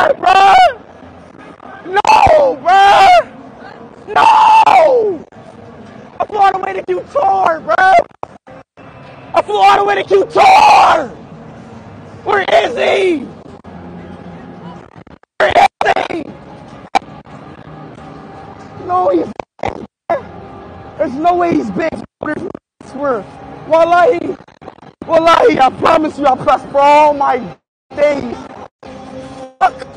tore, bro. No, bro. No. I flew all the way to Q tore, bro. I flew all the way to Q tore. Where is he? Where is he? No, he's there's no way he's big. I swear. Wallahi, I promise you, I pressed for all my days. Fuck.